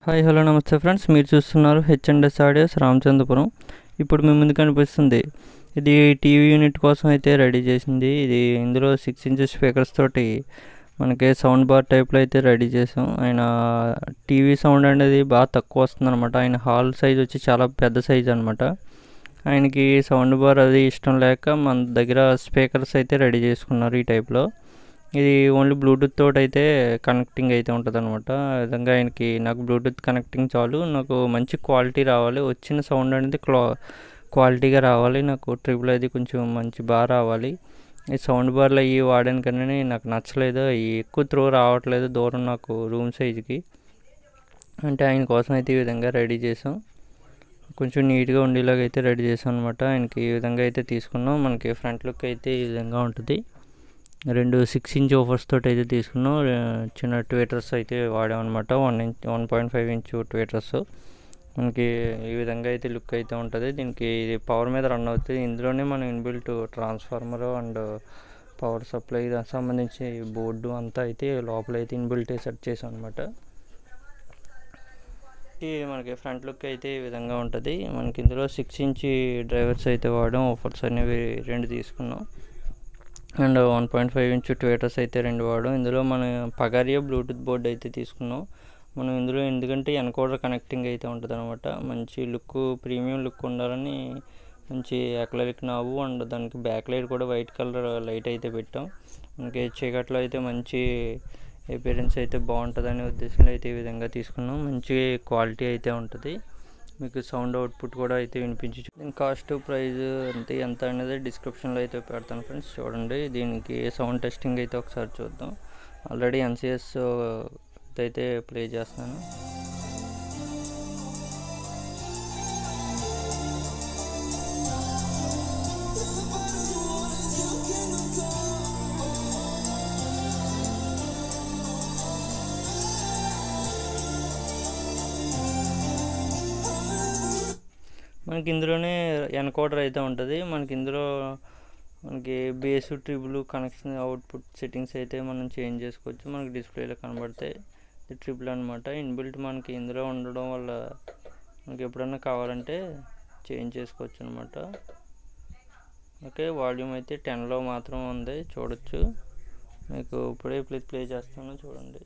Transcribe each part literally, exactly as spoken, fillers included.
Hi hello నమస్తే friends, మీరు చూస్తున్నారు హెచ్ఎండ్ఎస్ ఆడియోస్ రామచంద్రపురం. ఇప్పుడు మీ ముందు కనిపిస్తుంది ఇది టీవీ యూనిట్ కోసం అయితే రెడీ చేసింది. ఇది ఇందులో సిక్స్ ఇంచెస్ స్పీకర్స్ తోటి మనకి సౌండ్ బార్ టైప్లో అయితే రెడీ చేసాం. ఆయన టీవీ సౌండ్ అనేది బాగా తక్కువ వస్తుంది అనమాట. ఆయన హాల్ సైజ్ వచ్చి చాలా పెద్ద సైజ్ అనమాట. ఆయనకి సౌండ్ బార్ అది ఇష్టం లేక మన దగ్గర స్పీకర్స్ అయితే రెడీ చేసుకున్నారు ఈ టైప్లో. ఇది ఓన్లీ బ్లూటూత్ తోటి అయితే కనెక్టింగ్ అయితే ఉంటుంది అనమాట. ఆ విధంగా ఆయనకి నాకు బ్లూటూత్ కనెక్టింగ్ చాలు, నాకు మంచి క్వాలిటీ రావాలి, వచ్చిన సౌండ్ అనేది క్లా క్వాలిటీగా రావాలి, నాకు ట్రిపుల్ అది కొంచెం మంచి బాగా రావాలి. ఈ సౌండ్ బార్లు అవి వాడాను కానీ నాకు నచ్చలేదు, అవి ఎక్కువ త్రో రావట్లేదు దూరం నాకు రూమ్ సైజుకి. అంటే ఆయన కోసం అయితే ఈ విధంగా రెడీ చేసాం, కొంచెం నీట్గా ఉండేలాగా అయితే రెడీ చేసాం అనమాట. ఆయనకి ఈ విధంగా అయితే తీసుకున్నాం. మనకి ఫ్రంట్ లుక్ అయితే ఈ విధంగా ఉంటుంది. రెండు సిక్స్ ఇంచ్ ఓఫర్స్ తోటి అయితే తీసుకున్నాం. చిన్న ట్వీటర్స్ అయితే వాడామన్నమాట. One inch one point five inch tweeters. మనకి ఈ విధంగా అయితే లుక్ అయితే ఉంటుంది. దీనికి ఇది పవర్ మీద రన్ అవుతుంది. ఇందులోనే మనం inbuilt transformer and power supply దానికి సంబంధించి బోర్డు అంతా అయితే లోపల అయితే ఇన్బిల్ట్ సెట్ చేసాం అనమాట. మనకి ఫ్రంట్ లుక్ అయితే ఈ విధంగా ఉంటుంది. మనకి ఇందులో సిక్స్ ఇంచ్ డ్రైవర్స్ అయితే వాడాం. ఆఫర్స్ అనేవి రెండు తీసుకున్నాం. And one point five inch tweeters అయితే రెండు వాడాం. ఇందులో మన పగారియో బ్లూటూత్ బోర్డు అయితే తీసుకున్నాం మనం ఇందులో. ఎందుకంటే ఎన్కోడర్ కనెక్టింగ్ అయితే ఉంటుంది అనమాట. మంచి లుక్, ప్రీమియం లుక్ ఉండాలని మంచి అక్లరిక్ నాబు అండ్ దానికి బ్యాక్ లైట్ కూడా వైట్ కలర్ లైట్ అయితే పెట్టాం. మనకి చీకట్లో అయితే మంచి అపియరెన్స్ అయితే బాగుంటుందనే ఉద్దేశంలో అయితే ఈ విధంగా తీసుకున్నాం. మంచి క్వాలిటీ అయితే ఉంటుంది. మీకు సౌండ్ అవుట్పుట్ కూడా అయితే వినిపించు. దీని కాస్ట్ ప్రైస్ అంతే ఎంత అనేది డిస్క్రిప్షన్లో అయితే పెడతాను ఫ్రెండ్స్, చూడండి. దీనికి సౌండ్ టెస్టింగ్ అయితే ఒకసారి చూద్దాం. ఆల్రెడీ ఎన్సిఎస్ అయితే ప్లే చేస్తాను. మనకి ఇందులోనే ఎన్కోడర్ అయితే ఉంటుంది. మనకి ఇందులో మనకి bass treble connection output settings అయితే మనం చేంజ్ చేసుకోవచ్చు. మనకి డిస్ప్లేలో కనబడతాయి. ఇది ట్రిబుల్ అనమాట. ఇన్బిల్ట్ మనకి ఇందులో ఉండడం వల్ల మనకి ఎప్పుడన్నా కావాలంటే చేంజ్ చేసుకోవచ్చు అనమాట. ఓకే, వాల్యూమ్ అయితే టెన్లో మాత్రం ఉంది, చూడొచ్చు. మీకు ఇప్పుడే ప్లే ప్లే చేస్తాను, చూడండి.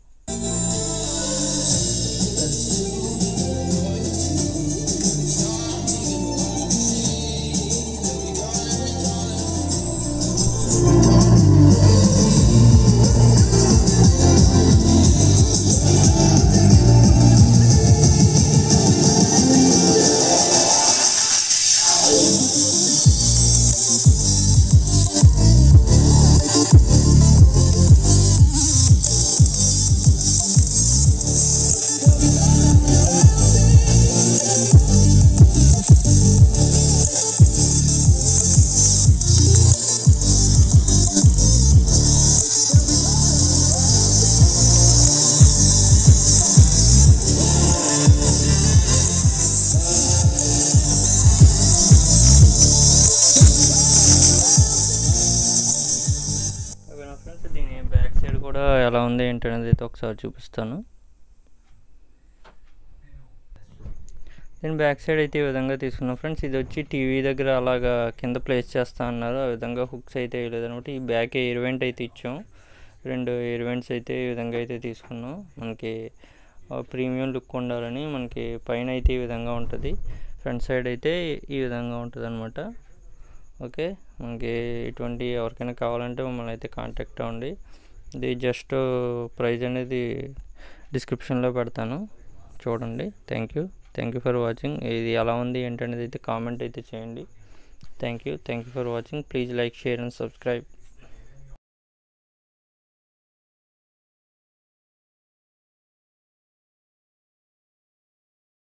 దీని బ్యాక్ సైడ్ కూడా ఎలా ఉంది ఏంటనేది అయితే ఒకసారి చూపిస్తాను. దీని బ్యాక్ సైడ్ అయితే ఈ విధంగా తీసుకున్నాం ఫ్రెండ్స్. ఇది వచ్చి టీవీ దగ్గర అలాగా కింద ప్లేస్ చేస్తా అన్నారు, ఆ విధంగా హుక్స్ అయితే వేయలేదు అనమాట. ఈ బ్యాక్ ఎయిర్ వెంట్ అయితే ఇచ్చాం. రెండు ఎయిర్ వెంట్స్ అయితే ఈ విధంగా అయితే తీసుకున్నాం. మనకి ప్రీమియం లుక్ ఉండాలని మనకి పైన అయితే ఈ విధంగా ఉంటుంది. ఫ్రంట్ సైడ్ అయితే ఈ విధంగా ఉంటుంది అనమాట. ఓకే, మనకి ఇటువంటి ఎవరికైనా కావాలంటే మమ్మల్ని అయితే కాంటాక్ట్ అవ్వండి. ఇది జస్ట్ ప్రైజ్ అనేది డిస్క్రిప్షన్లో పెడతాను, చూడండి. Thank you thank you for watching. ఇది ఎలా ఉంది ఏంటనేది అయితే కామెంట్ అయితే చేయండి. Thank you thank you for watching. Please like, share and subscribe.